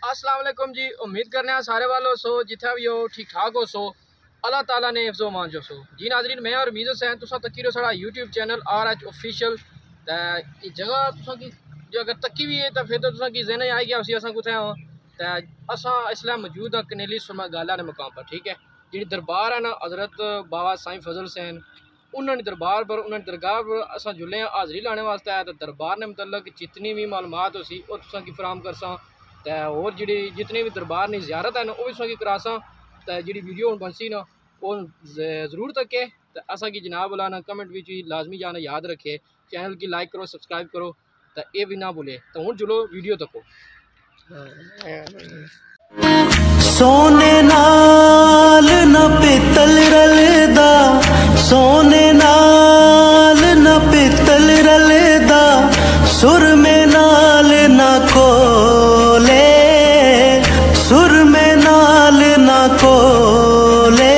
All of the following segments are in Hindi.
अस्सलाम वालेकुम जी। उम्मीद करने हैं सारे वालों सो जिथे भी हो ठीक ठाक हो सो अल्लाह ताला ने हिफ्ज़ो मान जो सो जी। नाज़रीन मैं और मीज़ हुसैन तुसा तकी रहो साड़ा यूट्यूब चैनल RH ऑफिशियल। ये जगह तुसा की जो अगर तकी भी है तो फिर तो तुसा की ज़हन आई गया उसी असा कुछ हो तो असा इसलिए मौजूद हाँ कनेली सुरमा गाला ने मकाम पर। ठीक है जी दरबार है ना हज़रत बाबा साईं फजल हुसैन उन्होंने दरबार पर उन्होंने दरगाह पर असा जुले हाज़री लाने वास्ते आया तो दरबार ने मतलब जितनी भी मालूमात हो सी वो तुसा की फराम कर सा तो और जी जितने भी दरबार की ज़ियारत है ना वो भी तुसा की करासा तो जी वीडियो हूँ बनसी ना वो जरूर तके तो असा की जनाब बुलाना कमेंट भी लाजमी जाना याद रखे चैनल की लाइक करो सब्सक्राइब करो तो ये भी ना भूले तो हूँ जुलो वीडियो तको। सोने नाल न पितल रलदा सोने नाल न पितल रलदा सुर में नाल न कोले सुर में नाल न कोले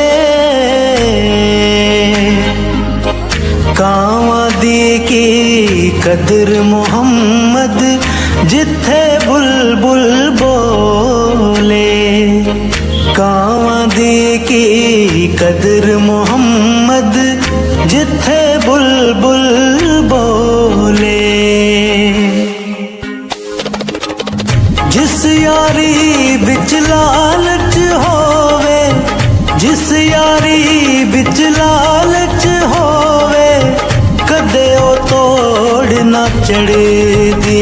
कावां दी की कदर मोहम्मद जिथे बुलबुल बोले कावां दी की कदर मोहम्मद जिथे बुलबुल बोले जिस यारी बिच लालच होवे जिस यारी बिच लालच होवे कदे ओ तोड़ ना चढ़दी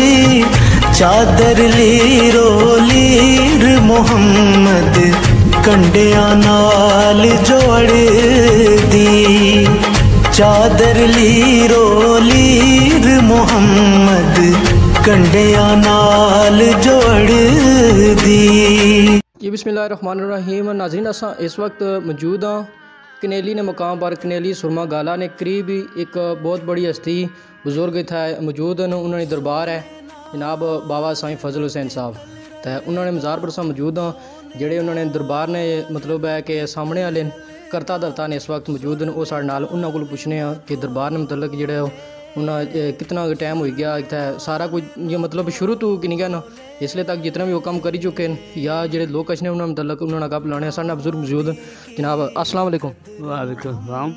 चादर लीरो लीर मोहम्मद कंडिया नाल जोड़ दी चादर लीरो लीर मोहम्मद कंडिया नाल जोड़ दी। जी बिस्मिल्लाहिर्रहमानिर्रहीम। नाज़रीन असा इस वक्त मौजूद हाँ कनेली ने मकाम पर कनेली सुरमा गाला ने करीब एक बहुत बड़ी हस्ती बुजुर्ग इतना मौजूद हैं उन्होंने दरबार है जनाब बाबा साईं फजल हुसैन साहब तो उन्होंने मज़ार पर मौजूद हाँ जेडे उन्होंने दरबार ने मतलब है कि सामने वाले करता धरता ने इस वक्त मौजूद हैं वो साढ़े नाल उन्होंने को पुछने कि दरबार ने मतलब जेडे उन्हें कितना टाइम हो गया इतना सारा कुछ ये मतलब शुरू तो कि नहीं गया ना इसलिए तक जितना भी वो कम करी चुके हैं या जो लोग अच्छे उन्होंने मतलब उन्होंने गप लाने साढ़े बुजुर्ग मौजूद जनाब अस्सलाम वालेकुम। वालेकुम सलाम।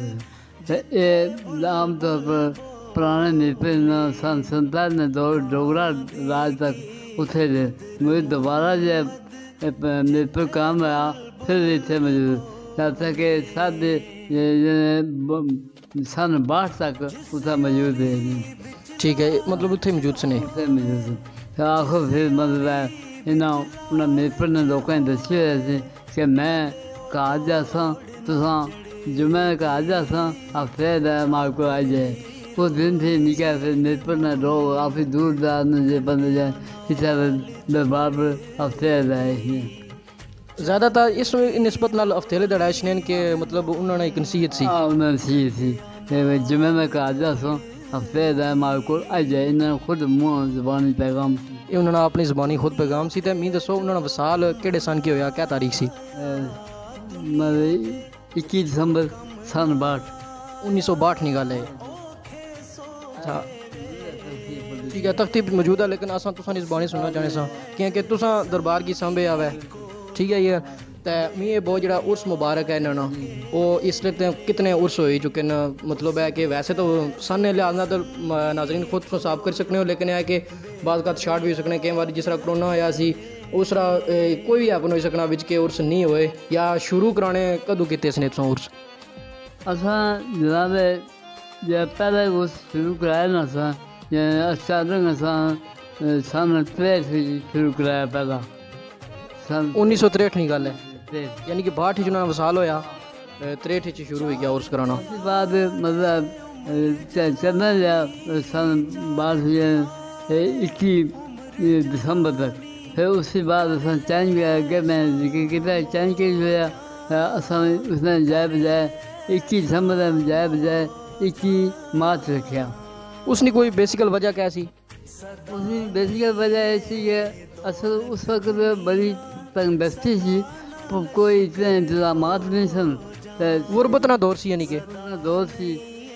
आम तौर पर पुराने निपे सन 47 ने डोगरा राज तक उठे थे मुझे दोबारा जब निपर काम आया फिर इतने मौजूद जब तक कि साढ़े सन 62 तक उतना मौजूद है। ठीक है मतलब उत्थे मौजूद से नहीं उत्थे मौजूद तो आखो फिर मतलब है इन्होंने निपर ने लोगों ने दसी हुए कि मैं कहा जासा तुसा जुम्मे कहा जासा हफ्ते मार को आ जाए वो दिन थे निकल फिर निपर ने लोग काफ़ी दूर दराज ने बंद जाए इस दरबार पर हफ्ते आए ज़्यादातर इस नस्बत नाल हफ्ते दड़ाइश ने के मतलब उन्होंने एक नसीहत सी उन्होंने नसीहत सी जुम्मे में कहा जासा हफ्ते मार को आ जाए इन्होंने खुद मुँह ज़बानी पैगाम उन्होंने अपनी ज़बानी खुद पैगाम सी तो मी दसो उन्होंने वसाल केड़े सन के होया क्या तारीख सी 21 दिसंबर सन 1962 की गल है। अच्छा ठीक है तख्ती मौजूद है लेकिन असा तुसा ज़बानी सुनना चाहने सा क्योंकि तुसा दरबार की सांभे आवे ठीक है ये तो मी ये बहुत जरा उर्स मुबारक है इन्होंने वो इसलिए तो कितने उर्स हो चुके हैं मतलब है कि वैसे तो सन लिहाजा तो नाजरीन खुद साफ कर सकने हो लेकिन है कि बाद का शार्ट भी हो सकने कई बार जिस तरह कोरोना होया सी उस तरह कोई भी हैपन हो सकना बिच के उर्स नहीं होए या शुरू कराने कदों किते इसने तुम उर्स असा जनाब जब पहले उर्स शुरू कराया ना सा अचानक असा सन 63 शुरू कराया पहला सन 1963 की गल है यानी कि 62 उन्होंने वसाल होया 63 शुरू हो गया उर्स कराना उसके बाद मतलब चलना सन 21 दिसंबर तक फिर उसके बाद असा चेंज अगे मैं कितना चेंज के असा उसने जाए बजाय 21 दिसंबर का बजाय बजाय 21 मार्च रखा उसने कोई बेसिकल वजह क्या सी उसकी बेसिकल वजह ऐसी है असल उस वक्त बड़ी तंगदस्ती थी कोई इतने इंतजाम नहीं सन गुरबत ना दौर सी यानी कि दौर सी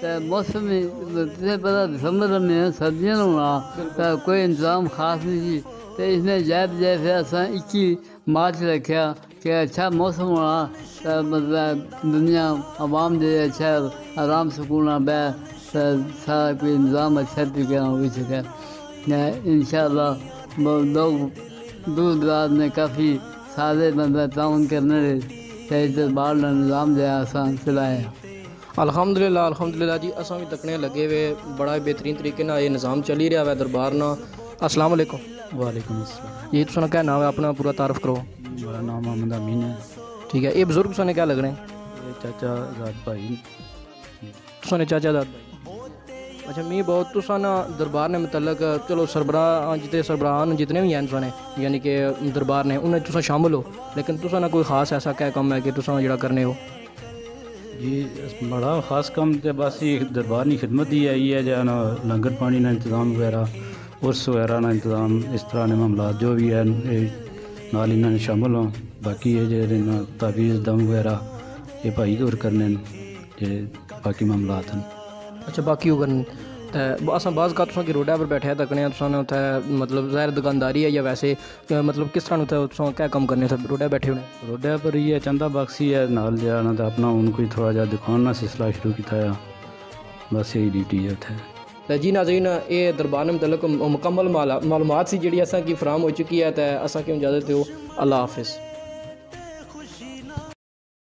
मौसम तुझे पता दिसंबर में सर्दियां होना कोई इंतजाम खास नहीं जी। तो इसने जैब फिर असा 21 मार्च रखा कि अच्छा मौसम होना मतलब दुनिया आवाम दे अच्छा आराम सुकून बह सारा कोई इंतजाम अच्छा तरीके हो सके। इंशाअल्लाह लोग दूर दराज में काफ़ी सारे मतलब ताउन करने दरबार का निज़ाम जो आसान चलाया। अल्हम्दुलिल्लाह जी असां भी तकने लगे हुए बड़ा बेहतरीन तरीके ना ये निज़ाम चली रहा है दरबार ना। अस्सलाम वालेकुम। वालेकुम अस्सलाम। ये तुसां क्या नाम है अपना पूरा तारफ़ करो। मेरा नाम मोहम्मद अमीन है। ठीक है ये बुज़ुर्ग तुसां क्या लग रहे हैं? ये चाचा जात भाई तुसां चाचा दाद भाई। अच्छा मी बहुत तुसां ना दरबार ने मतलब चलो सरबराह जितने सरबराह जितने भी हैं तुसां यानी कि दरबार ने उन्हें तुसां शामिल हो लेकिन तुसां ना कोई ख़ास ऐसा क्या कम है कि तुसां जेड़ा करने हो? जी बड़ा ख़ास कम तो बस ये दरबार की खिदमत ही आई है जो ना लंगर पानी का इंतज़ाम वगैरह उर्स वगैरह का इंतज़ाम इस तरह के मामला जो भी है नाल इन्होंने शामिल हों। बाकी ये जो तावीज़ दम वगैरह ये भाई होर करने जे बाकी मामला हैं। अच्छा बाकी वो करने तो अस बाज़ का तुसां की रोडा पर बैठे तकने तुसां उत्थे मतलब ज़ाहिर दुकानदारी है या वैसे मतलब किस तरह उत्थे तुसां क्या कम करने रोडा बैठे होने? रोडा पर ही है चंदा बक्सी है नाल जाना तो अपना उनको ही थोड़ा जा दिखाने का सिलसिला शुरू किया है बस यही ड्यूटी है उत्थे। तो जी नाज़रीन ये दरबार में मतलब मुकम्मल मालूमात सी जी असा की फराम हो चुकी है तो असा की इजाज़त दो। अल्लाह हाफिज़।